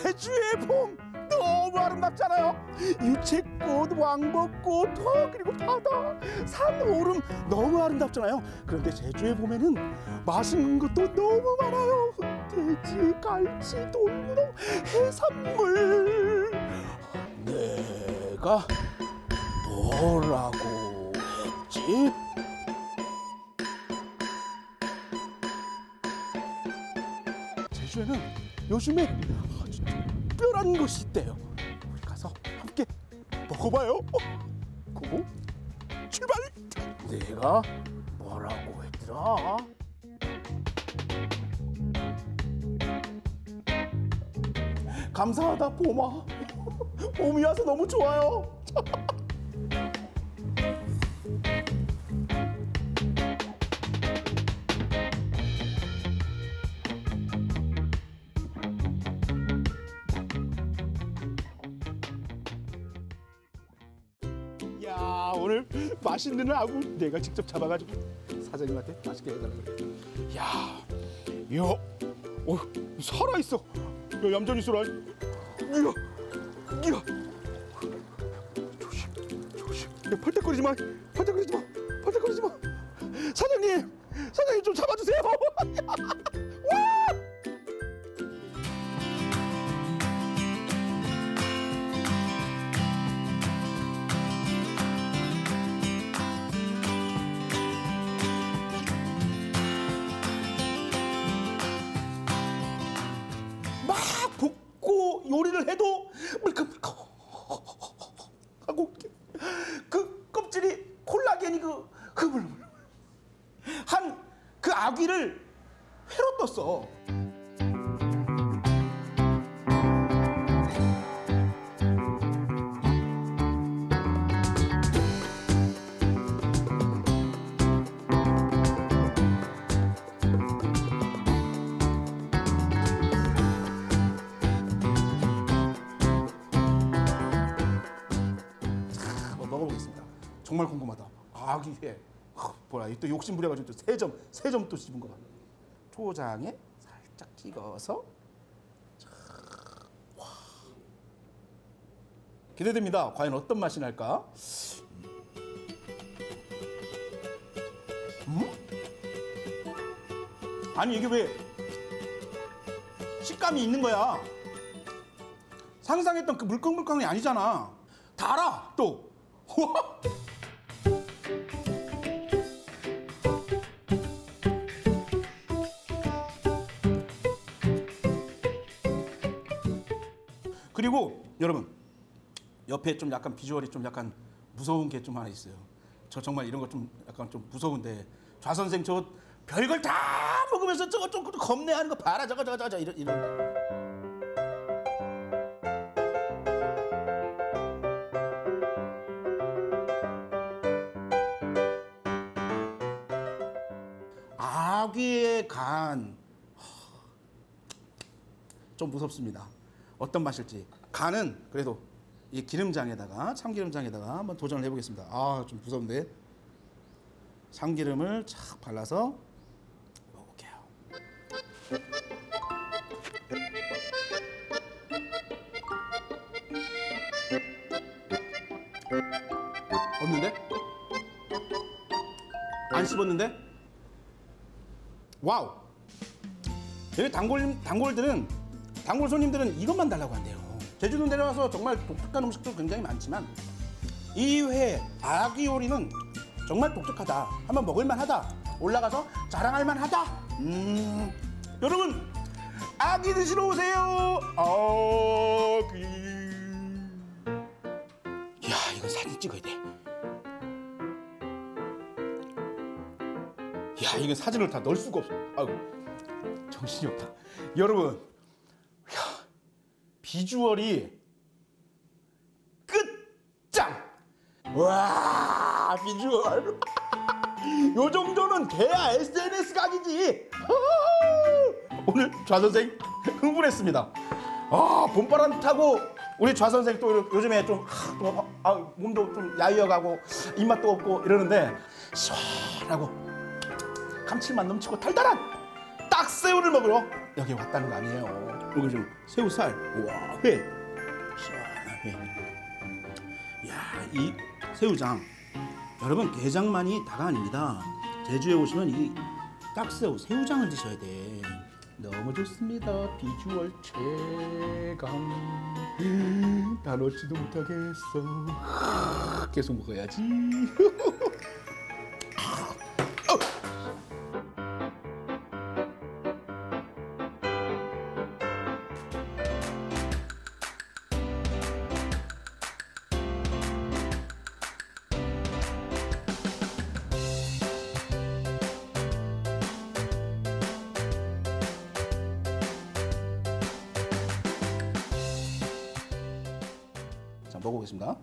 제주의 봄 너무 아름답잖아요. 유채꽃, 왕벚꽃, 그리고 바다, 산, 오름 너무 아름답잖아요. 그런데 제주의 봄에는 맛있는 것도 너무 많아요. 돼지, 갈치, 돌문어, 해산물. 내가 뭐라고 했지? 제주에는 요즘에 아주 특별한 것이 있대요. 우리 가서 함께 먹어봐요. 고 출발! 내가 뭐라고 했더라? 감사하다 봄아. 봄이 와서 너무 좋아요. 야, 오늘 맛있는 아구 내가 직접 잡아가지고 사장님한테 맛있게 해달라고 그래. 야, 이거 살아 있어. 야, 얌전히 있어라. 이야. 조심. 야, 팔딱거리지 마. 사장님 좀 잡아주세요. 와! 막 볶고 요리를 해도 물컹물컹 하고 그 껍질이 콜라겐이 그 흐물흐물 한 그 아귀를 회로 떴어. 먹어보겠습니다. 정말 궁금하다. 아귀회. 뭐야, 또 욕심 부려가지고 또 세 점 또 씹은 거 봐. 초장에 살짝 찍어서. 와. 기대됩니다. 과연 어떤 맛이 날까? 아니 이게 왜 식감이 있는 거야? 상상했던 그 물컹물컹이 아니잖아. 달아 또. 그리고 여러분 옆에 좀 약간 비주얼이 좀 약간 무서운 게 좀 하나 있어요. 저 정말 이런 거 좀 약간 좀 무서운데 좌선생 저 별걸 다 먹으면서 저거 좀 겁내하는 거 봐라. 저거 이런. 아귀의 간. 좀 무섭습니다. 어떤 맛일지. 간은 그래도 이 기름장에다가 참기름장에다가 한번 도전을 해보겠습니다. 아, 좀 무서운데. 참기름을 착 발라서 먹어볼게요. 없는데? 안 씹었는데? 와우! 여기 단골 손님들은 이것만 달라고 한대요. 제주도 내려와서 정말 독특한 음식도 굉장히 많지만 이 회 아귀 요리는 정말 독특하다. 한번 먹을만하다. 올라가서 자랑할 만하다. 여러분 아귀 드시러 오세요. 아귀. 야, 이건 사진 찍어야 돼. 야, 이건 사진을 다 넣을 수가 없어. 아이고, 정신이 없다. 여러분, 야, 비주얼이 끝장! 와, 비주얼. 요 정도는 돼야 SNS 각이지. 오늘 좌선생 흥분했습니다. 아, 봄바람 타고 우리 좌선생 또 요즘에 좀 몸도 좀 야위어가고 입맛도 없고 이러는데 시원하고 감칠맛 넘치고 달달한 딱새우를 먹으러 여기 왔다는 거 아니에요. 여기 좀 새우살, 와, 회, 시원한 회. 야, 이 새우장, 여러분 게장만이 다가 아닙니다. 제주에 오시면 이 딱새우, 새우장을 드셔야 돼. 너무 좋습니다. 비주얼 최강. 다 넣지도 못하겠어. 계속 먹어야지. 자, 먹어보겠습니다.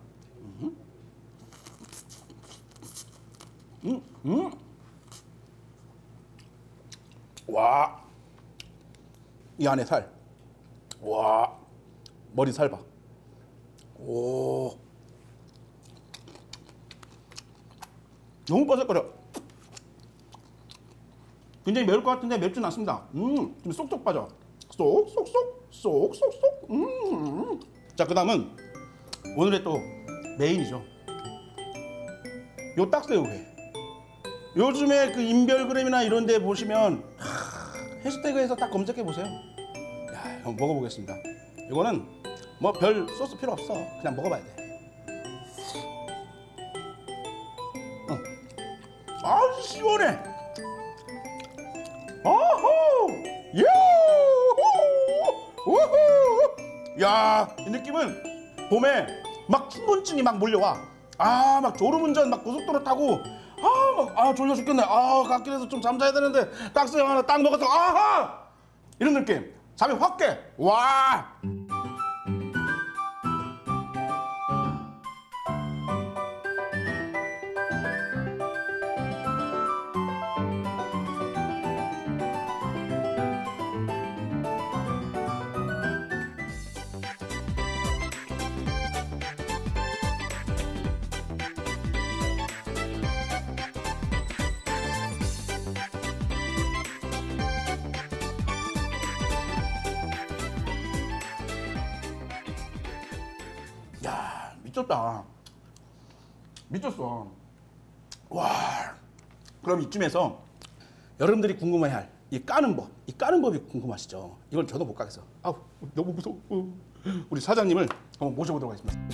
와, 이 안에 살, 와, 머리 살 봐. 오, 너무 바삭거려. 굉장히 매울 것 같은데 맵진 않습니다. 좀 쏙쏙 빠져. 쏙쏙쏙, 쏙쏙쏙. 자, 그다음은 오늘의 또 메인이죠. 요 딱새우회. 요즘에 그 인별그램이나 이런 데 보시면 해시태그에서 딱 검색해 보세요. 야, 한번 먹어보겠습니다. 이거는 뭐 별 소스 필요 없어. 그냥 먹어봐야 돼. 아주 시원해. 어호, 우후. 야, 이 느낌은 봄에 막 충곤증이 막 몰려와. 아, 막 졸음운전 막 고속도로 타고 졸려 죽겠네. 갓길에서 좀 잠자야 되는데 딱새우 하나 딱 먹어서 아하! 이런 느낌. 잠이 확 깨. 와! 야, 미쳤다. 미쳤어. 와. 그럼 이쯤에서 여러분들이 궁금해할 이 까는 법이 궁금하시죠? 이걸 저도 못 가겠어. 아우, 너무 무서워. 우리 사장님을 한번 모셔보도록 하겠습니다.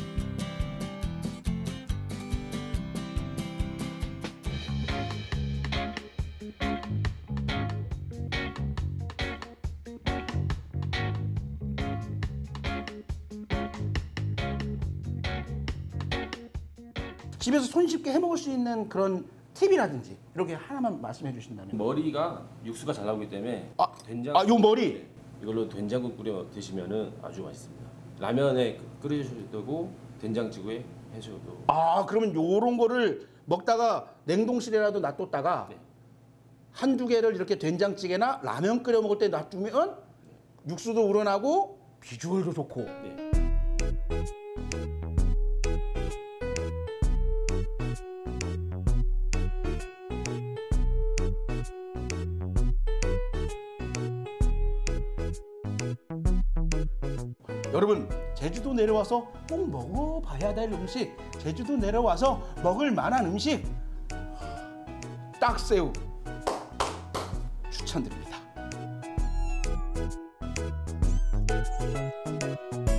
집에서 손쉽게 해먹을 수 있는 그런 팁이라든지 이렇게 하나만 말씀해 주신다면. 머리가 육수가 잘 나오기 때문에 된장. 요 머리. 네, 이걸로 된장국 끓여 드시면은 아주 맛있습니다. 라면에 끓여주셔도 되고 된장찌개 해셔도. 그러면 요런 거를 먹다가 냉동실에라도 놔뒀다가 네. 한두 개를 이렇게 된장찌개나 라면 끓여 먹을 때 놔두면 육수도 우러나고 비주얼도 좋고. 네. 여러분, 제주도 내려와서 꼭 먹어봐야 될 음식, 제주도 내려와서 먹을 만한 음식, 딱새우 추천드립니다.